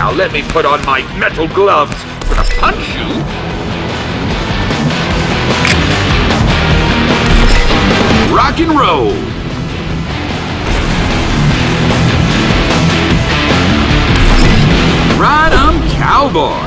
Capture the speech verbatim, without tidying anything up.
Now let me put on my metal gloves. Gonna punch you. Rock and roll. Ride 'em, cowboy.